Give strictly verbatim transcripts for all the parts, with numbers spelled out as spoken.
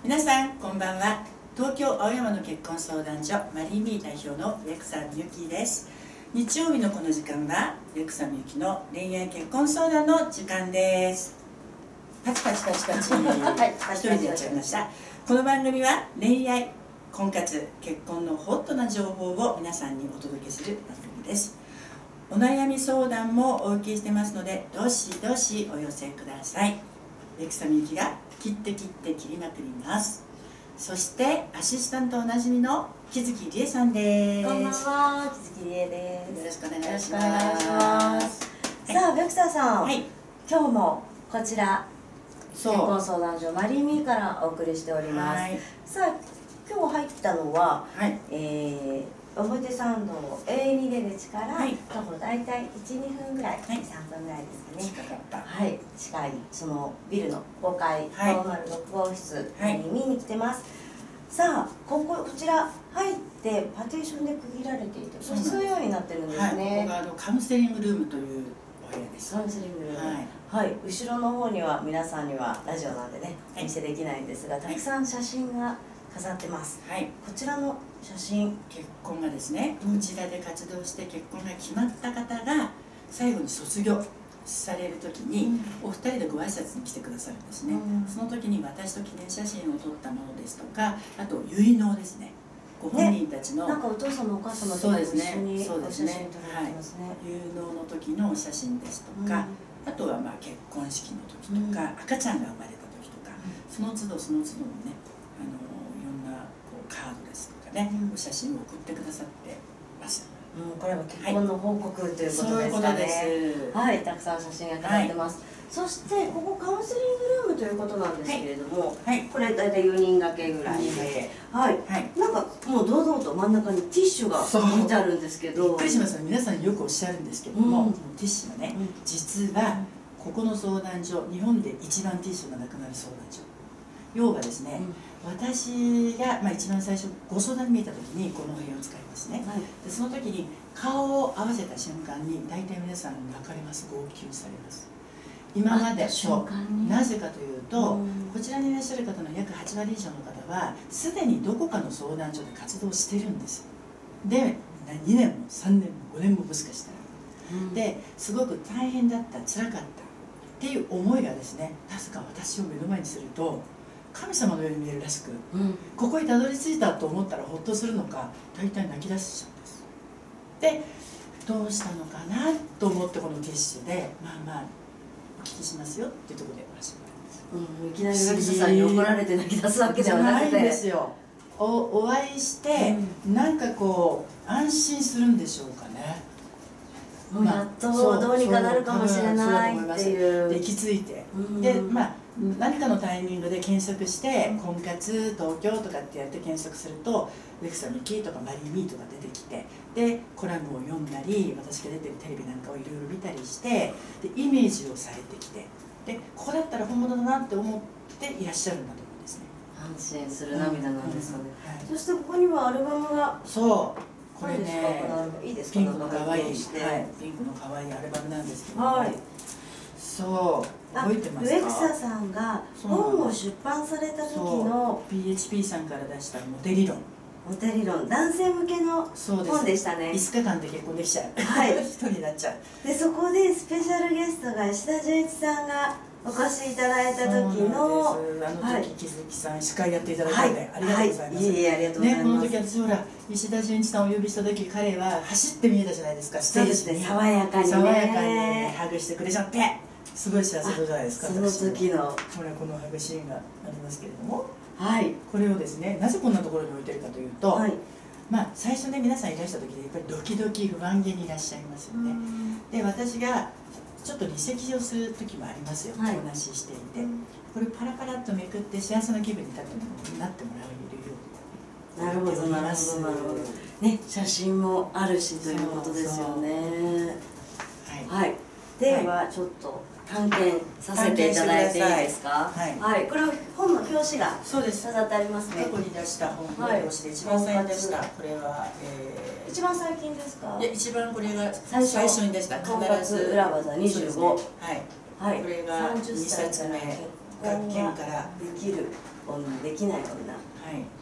皆さんこんばんは。東京青山の結婚相談所マリーミー代表の植草みゆきです。日曜日のこの時間は植草みゆきの恋愛結婚相談の時間です。パチパチパチパチはい一人でやっちゃいました。この番組は恋愛、婚活、結婚のホットな情報を皆さんにお届けする番組です。お悩み相談もお受けしてますので、どしどしお寄せください。植草みゆきが切って切って切りまくります。そしてアシスタントおなじみの木月理恵さんです。 こんばんは、木月理恵です。 よろしくお願いします。 さあ、植草さん、はい、今日もこちら結婚相談所マリーミーからお送りしております。はい、さあ、今日入ったのは、はい、えー表参道 エーに 出口から徒歩大体いち、にふんぐらい、はい、さんぷんぐらいですかね。近かった。はい、近いそのビルのごかい、よんまるろくごうしつに見に来てます。さあ、こここちら入ってパーテーションで区切られていて、個室のようになってるんですね。 ここがあのカウンセリングルームというお部屋です。 カウンセリングルーム。はい。後ろの方には皆さんにはラジオなんでねお見せできないんですが、たくさん写真が飾ってます。はい。こちらの写真、 結婚がですね、こちらで活動して結婚が決まった方が最後に卒業される時に、お二人でご挨拶に来てくださるんですね。その時に私と記念写真を撮ったものですとか、あと結納ですね。ご本人たちの、 なんかお父様お母様とか一緒にお写真撮られてますね。 結納の時のお写真ですとか、あとはまあ結婚式の時とか、赤ちゃんが生まれた時とか、その都度その都度のね、あのいろんなこうカードですとかね、お写真を送ってくださってます。 これは結婚の報告ということですかね。そういうことです。はい、たくさん写真が飾ってます。そしてここカウンセリングルームということなんですけれども、これ大体よにん掛けぐらいで、はい、なんかもう堂々と真ん中にティッシュが置いてあるんですけど、 びっくりします。皆さんよくおっしゃるんですけども、ティッシュはね、実はここの相談所、日本で一番ティッシュがなくなる相談所。要はですね、私が、まあ、一番最初ご相談に見えた時にこのお部屋を使いますね。でその時に顔を合わせた瞬間に大体皆さん泣かれます。号泣されます。今までそうなぜかというと、こちらにいらっしゃる方の約はちわり以上の方はすでにどこかの相談所で活動してるんです。でにねんもさんねんもごねんももしかしたら、ですごく大変だった、辛かったっていう思いがですね、なぜか私を目の前にすると神様のように見えるらしく、うん、ここにたどり着いたと思ったらほっとするのか、大体泣き出しちゃうんです。でどうしたのかなと思ってこのティッシュでまあまあお聞きしますよっていうところで始まるんです。 うん、いきなり植草さんに怒られて泣き出すわけではなくて、 ないんですよ。おお会いして、うん、なんかこう安心するんでしょうかね。 もうやっとどうにかなるかもしれないっていう。 で行き着いて、うん、でまあ何かのタイミングで検索して「婚活東京」とかってやって検索すると「植草みゆき」とか「マリーミー」とか出てきて、でコラムを読んだり私が出てるテレビなんかをいろいろ見たりして、でイメージをされてきて、でここだったら本物だなって思っていらっしゃるんだと思うんですね。 安心する涙なんですかね。そしてここにはアルバムが、 そうこれね、 いいですか、 ピンクの可愛い、はい、ピンクの可愛いアルバムなんですけど、はい、そう覚えてますか。 植草さんが本を出版された時のピーエイチピー さんから出したモテ理論。 モテ理論、男性向けの本でしたね。 いつかかんで結婚できちゃう、はい、人になっちゃう。 でそこでスペシャルゲストが石田純一さんがお越しいただいた時の、 あの時木月さん司会やっていただいたのでありがとうございます。 いえいえ、ありがとうございます。 ね、この時私ほら石田純一さんをお呼びした時、彼は走って見えたじゃないですか。ステージに爽やかにね、 爽やかにハグしてくれちゃって、すごい幸せじゃないですか。 その時のこれこのハグシーンがありますけれども、 はい、 これをですね、なぜこんなところに置いてるかというと、はい、まあ最初ね皆さんいらした時でやっぱりドキドキ不安げにいらっしゃいますよね。で私がちょっと離席をする時もありますよ、お話ししていて、これパラパラっとめくって幸せな気分になってもらえるように。 なるほどなるほどなるほどね、写真もあるしということですよね。はい、ではちょっと探検させていただいていいですか。はい、これは本の表紙が飾ってありますね。 過去に出した本の表紙で一番最初でした。これは一番最近ですか。 いや、一番これが最初に出した婚活裏技にじゅうご。 はい、これがにさつめ、学研からできる女できない女。はい 。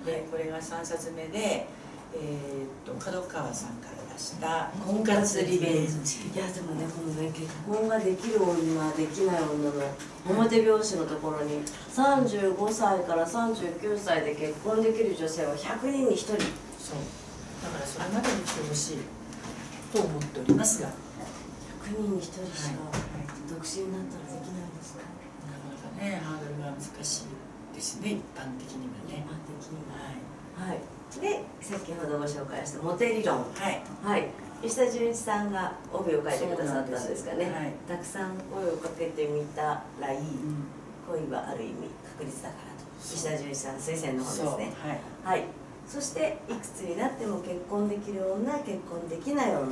でこれがさんさつめで、えー、っと角川さんから出した「婚活リベンジ」。 いやでもね、このね、結婚ができる女できない女の表表紙のところに、さんじゅうごさいからさんじゅうきゅうさいで結婚できる女性はひゃくにんにひとり。 そうだからそれまでに来てほしいと思っておりますが、 ひゃくにんにひとりしか独身になったらできないですか。 なかなかね、ハードルが難しいですね、一般的にはね。 一般的には。はい。で、先ほどご紹介したモテ理論。はい。はい。石田純一さんが帯を書いてくださったんですかね。はい、たくさん声をかけてみたらいい、うん、恋はある意味確率だからと、石田純一さん推薦の本ですね。はい、はい、そしていくつになっても結婚できる女、結婚できない女、はい、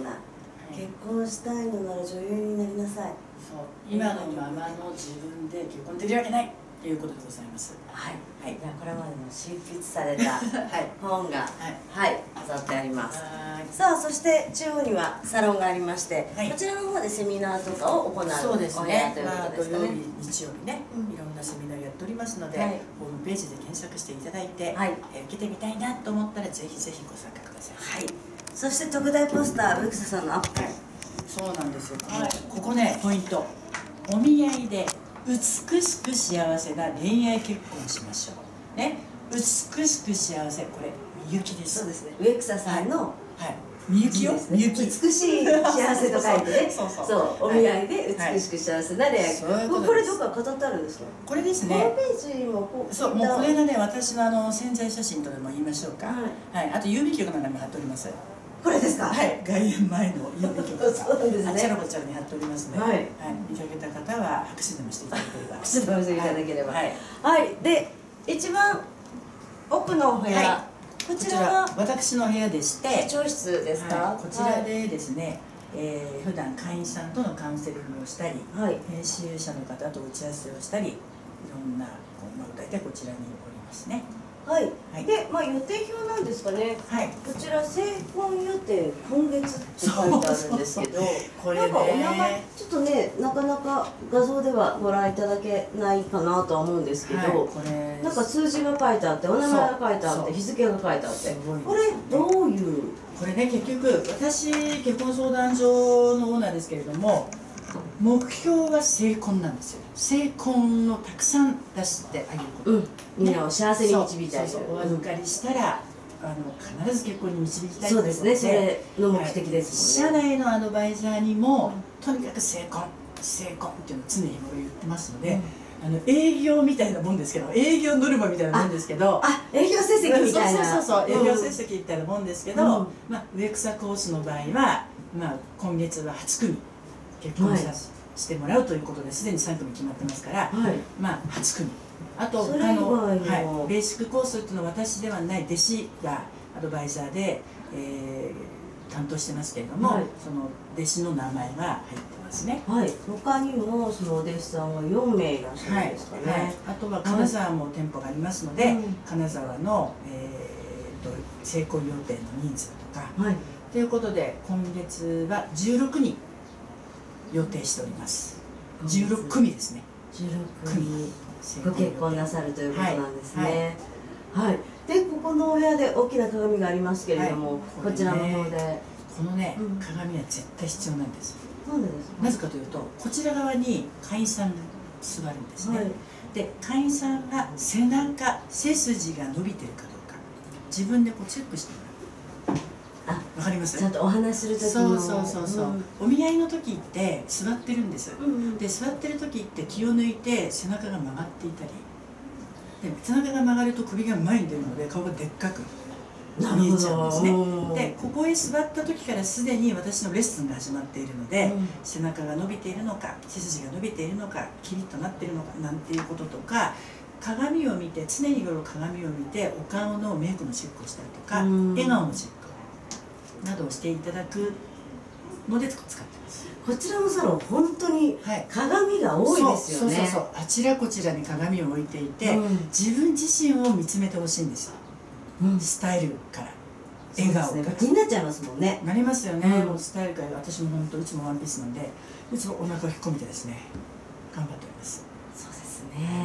結婚したいのなら女優になりなさい。 そう、今のままの自分で結婚できるわけないということでございます。 はい、はい、じゃあこれまでの執筆された本が、はい、はい、飾ってあります。さあ、そして中央にはサロンがありまして、はい、こちらの方でセミナーとかを行うそうですね。まあ土曜日、日曜日ね、うん、いろんなセミナーやっておりますので、はい、ホームページで検索していただいて、はい、え受けてみたいなと思ったらぜひぜひご参加ください。はい。 そして特大ポスター、植草さんのアップ。 そうなんですよ。はい、ここねポイント。お見合いで美しく幸せな恋愛結婚しましょう。ね、美しく幸せ、これみゆきです。 そうですね。植草さんの、はいはい、みゆきよ、みゆき。 美しい幸せと書いてね。そうそうそう。お見合いで美しく幸せな恋愛。これどっか飾ってあるんですか。 これですね。 ホームページもこう。 そう、もうこれがね、私のあの宣材写真とでも言いましょうか。はい。あと郵便局の中に貼っております。 これですか。 はい。外苑前の郵便局が。そうなんですね。あちらこちらに貼っておりますね。はい。はい。見かけた方は拍手でもしていただければ。 拍手でもしていただければ。はい。はい。で、一番奥のお部屋。こちらは私の部屋でして、 視聴室ですか。 はい、こちらでですね、えー、普段会員さんとのカウンセリングをしたり、はい、編集者の方と打ち合わせをしたり、いろんな、まあ、大体こちらにおりますね。 はい、はい、で、まあ、予定表なんですかね、はい、こちら成婚予定今月って書いてあるんですけど、これね、なんかお名前ちょっとね、なかなか画像ではご覧いただけないかなとは思うんですけど、はい、これなんか数字が書いてあって、お名前が書いてあって、日付が書いてあって、これどういう、 これね、結局私結婚相談所のオーナーですけれども、目標は成婚なんですよ。成婚をたくさん出してあげること、うん、 みんなを幸せに導いたい。 そうそう、お預かりしたら、あの必ず結婚に導きたい。 そうですね、それの目的ですもんね。社内のアドバイザーにも、とにかく成婚成婚っていうのを常日頃言ってますので、あの営業みたいなもんですけど、営業ノルマみたいなもんですけど、 あ、営業成績みたいな、 そうそうそう、営業成績みたいなもんですけど、まあ植草コースの場合は、まあ今月ははちくみ結婚させしてもらうということですでにさんくみ決まってますから、はい、まあはちくみ、あと他の、はい、ベーシックコースっていうのは私ではない弟子がアドバイザーで、えー、担当してますけれども、はい、その弟子の名前が入ってますね。 はい、他にもそのお弟子さんはよんめいいらっしゃるんですかね。はいはい、 あとは金沢も店舗がありますので、はい、金沢の、えー、と成婚予定の人数とか、はい、ということで今月はじゅうろくにん予定しております。じゅうろくくみですね。 じゅうろくくみご結婚なさるということなんですね。はい。はい、でここのお部屋で大きな鏡がありますけれども、はい、こ, こちらの方でこのね、うん、鏡は絶対必要なんです。 なんでですか。 なぜかというと、こちら側に会員さんが座るんですね。はい、で会員さんが背中背筋が伸びてるかどうか自分でこうチェックしてもらう。わかります。 ちゃんとお話しする時の。 そうそうそうそう、うん、お見合いの時って座ってるんです、うん、で座ってる時って気を抜いて背中が曲がっていたりで、背中が曲がると首が前に出るので顔がでっかく見えちゃうんですね。でここへ座った時からすでに私のレッスンが始まっているので、うん、背中が伸びているのか背筋が伸びているのかキリッとなっているのかなんていうこととか、鏡を見て常日頃鏡を見てお顔のメイクのチェックをしたりとか、うん、笑顔のチェックなどをしていただくので使ってます。 こちらのサロン本当に鏡が多いですよね。 そうそうそう、あちらこちらに鏡を置いていて、うん、自分自身を見つめてほしいんですよ、うん、スタイルから笑顔から、 ね、気になっちゃいますもんね。 なりますよね、うん、もうスタイルから私も本当いつもワンピースなんでいつもお腹を引っ込めてですね頑張っております。 そうですね。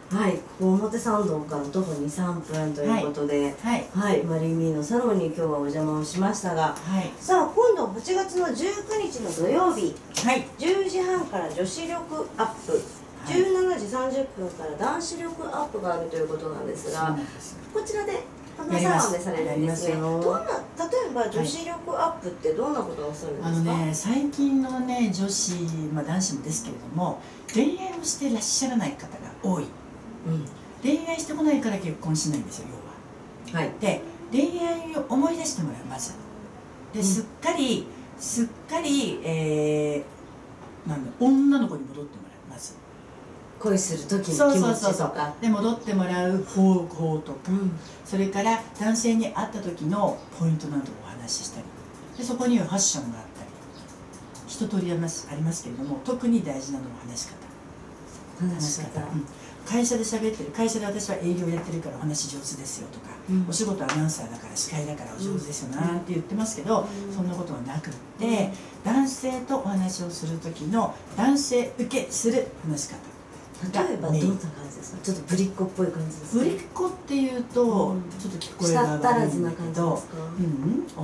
はい、ここ表参道から徒歩に、さんぷんということで、はい、はい、マリミーのサロンに今日はお邪魔をしましたが、はい、さあ今度はちがつのじゅうくにちの土曜日、はい、じゅうじはんから女子力アップ、じゅうしちじさんじゅっぷんから男子力アップがあるということなんですが、こちらでサロンでされるんですね。どんな、例えば女子力アップってどんなことをするんですか？ あのね、最近のね女子、まあ、男子もですけれども、恋愛をしていらっしゃらない方が多い。うん、恋愛してこないから結婚しないんですよ、要は。はい、で恋愛を思い出してもらう、まずですっかり、うん、すっかり、えー、なんだ女の子に戻ってもらう、まず恋する時の気持ちとかで戻ってもらう方法とか、うん、それから男性に会った時のポイントなどをお話ししたり、でそこにはファッションがあったり一通りありますありますけれども、特に大事なのは話し方話し方、 うん、会社で喋ってる、会社で私は営業やってるからお話上手ですよとか、うん、お仕事アナウンサーだから司会だからお上手ですよなんて言ってますけど、うん、そんなことはなくって、うん、男性とお話をする時の男性受けする話し方、 例えばどんな感じですか？ちょっとぶりっ子っぽい感じですか？ ぶりっ子っていうと、うん、ちょっと聞こえが悪いんだけど、うん、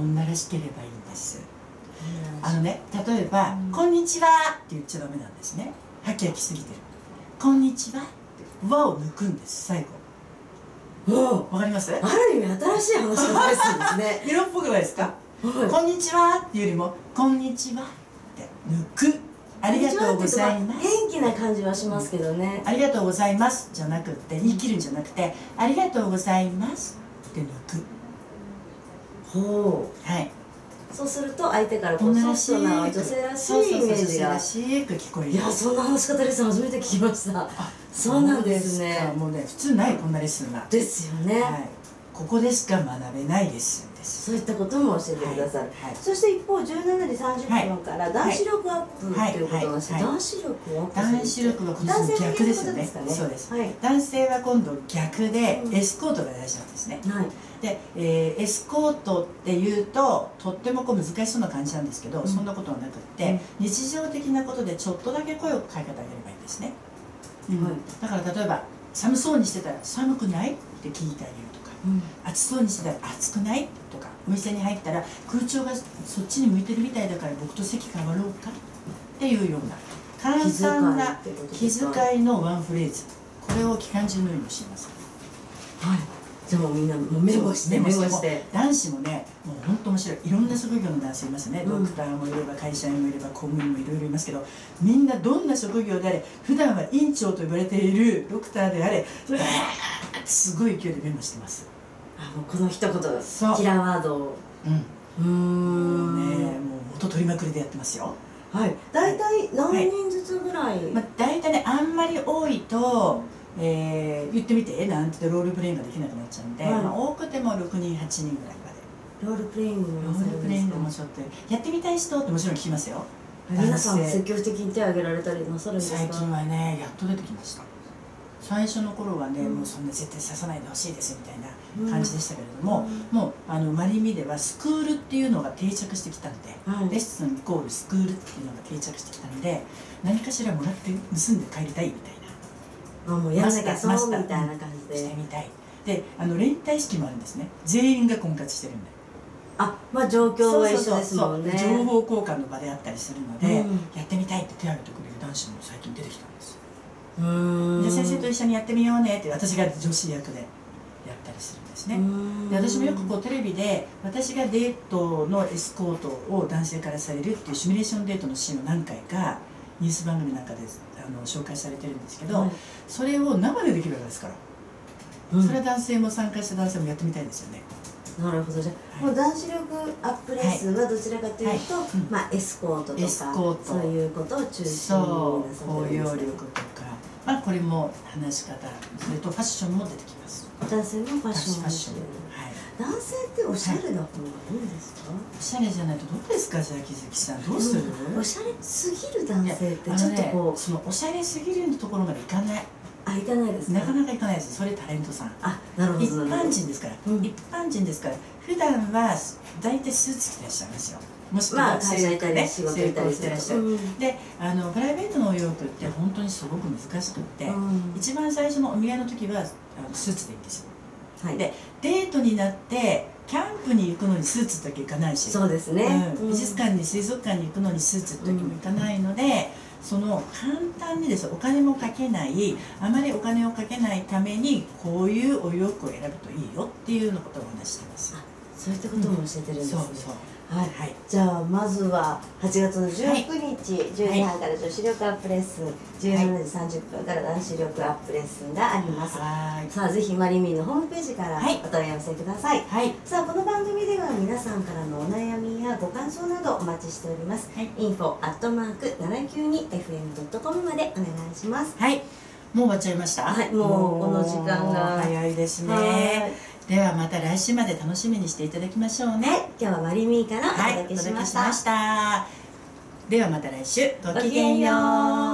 女らしければいいんです。あのね、例えば、うん、こんにちはって言っちゃダメなんですね。はきはきすぎてる。こんにちはって和を抜くんです、最後。わかります？ ある意味新しい話し方ですね。 色っぽくないですか？こんにちはっていうよりも、こんにちはって抜く。ありがとうございます。 元気な感じはしますけどね。 ありがとうございますじゃなくて、言い切るんじゃなくて、ありがとうございますって抜く。 ほう。 はい。 そうすると相手からこうソフトな女性らしいイメージが女性らしく聞こえる。 いや、そんな話し方レッスン初めて聞きました。そうなんですね。 もうね、普通ないこんなレッスンが。 ですよね。 ここでしか学べないレッスン。 そういったことも教えてくださる。そして一方じゅうしちじさんじゅっぷんから男子力アップということなんですけど、男子力をアップする。 男子力は今度逆ですよね。そうです。男性は今度逆でエスコートが大事なんですね。で、えー、エスコートっていうととってもこう難しそうな感じなんですけど、そんなことはなくって日常的なことでちょっとだけ声をかけてあげればいいんですね。だから例えば寒そうにしてたら寒くないって聞いてあげるとか、うん、暑そうにしてたら暑くないとか、お店に入ったら空調がそっちに向いてるみたいだから僕と席変わろうかっていうような簡単な気遣いのワンフレーズ、これを期間中のように教えます。 はい、じゃあもうみんなもうメモしてメモして。 男子もね、もう本当面白い、いろんな職業の男性いますね。ドクターもいれば会社員もいれば公務員もいろいろいますけど、みんなどんな職業であれ、普段は院長と呼ばれているドクターであれ、うわーすごい勢いでメモしてます。 あ、もうこの一言キラーワードを、 うん、うんね、もう元取りまくりでやってますよ。 はい、大体何人ずつぐらい？ まあ大体ね、あんまり多いとえー、言ってみてなんてロールプレイングができなくなっちゃうんで、まあ多くてもろくにんはちにんぐらいまで。 ロールプレイングもロールプレイングもちょっとやってみたい人ってもちろん聞きますよ。 皆さん積極的に手を挙げられたりなさるんですか？ 最近はね、やっと出てきました。最初の頃はね、うん、もうそんな絶対刺さないでほしいですみたいな感じでしたけれども、うん、もうあのマリミではスクールっていうのが定着してきたんで、はい、レッスンイコールスクールっていうのが定着してきたんで、何かしらもらって盗んで帰りたいみたいな、 あ、もうやらなきゃそうみたいな感じでしてみたいで、あの連帯式もあるんですね。全員が婚活してるんで、 あ、まあ状況は一緒ですもんね。 情報交換の場であったりするので、うん、やってみたいって手を挙げてくれる男子も最近出てきたんです。じゃあ先生と一緒にやってみようねって私が女子役でやったりするんですね。で、私もよくこうテレビで私がデートのエスコートを男性からされるっていうシミュレーションデートのシーンを何回かニュース番組なんかであの紹介されてるんですけど、はい、それを生でできるわけですから、うん、それは男性も参加した男性もやってみたいですよね。 なるほど。じゃあ、はい、もう男子力アップレッスンはどちらかというと、はい、まあエスコートとかそういうことを中心になさってるんですか？ 包容力とか、まあこれも話し方、それとファッションも出てきます。 男性もファッションもしてる。男性っておしゃれな方がいいんですか？ おしゃれじゃないとどうですか、じゃあ木月さんどうする？ おしゃれすぎる男性ってちょっとこう、 そのおしゃれすぎるところまでいかない。 あ、いかないですか？ なかなかいかないです。それタレントさん。 あ、なるほど。一般人ですから、一般人ですから、普段は大体スーツ着てらっしゃいますよ。 もしくは制服で仕事成功してらっしゃる、 うん、 であのプライベートのお洋服って本当にすごく難しくって、うん、一番最初のお見合いの時はあのスーツでいいんですよ、はい、でデートになってキャンプに行くのにスーツだけ行かないし、 そうですね、 うん、美術館に水族館に行くのにスーツって時も行かないので、うん、その簡単にですお金もかけないあまりお金をかけないためにこういうお洋服を選ぶといいよっていうようなことをお話してます。 そういったことも教えてるんですね、うん、そうそうはい、はい、じゃあまずははちがつのじゅうくにち、はい、じゅうじはんから女子力アップレッスン、じゅうしちじさんじゅっぷんから男子力アップレッスンがあります。はい、さあぜひマリミーのホームページからお問い合わせください。はい、さあこの番組では皆さんからのお悩みやご感想などお待ちしております。はい、インフォ アットマーク ななきゅうにエフエム ドットコム までお願いします。 はい、もう終わっちゃいました。 はい、もうこの時間が早いですね。ではまた来週まで楽しみにしていただきましょうね。 はい、今日はマリミーからお届けしました。 はい、お届けしました。ではまた来週ごきげんよう。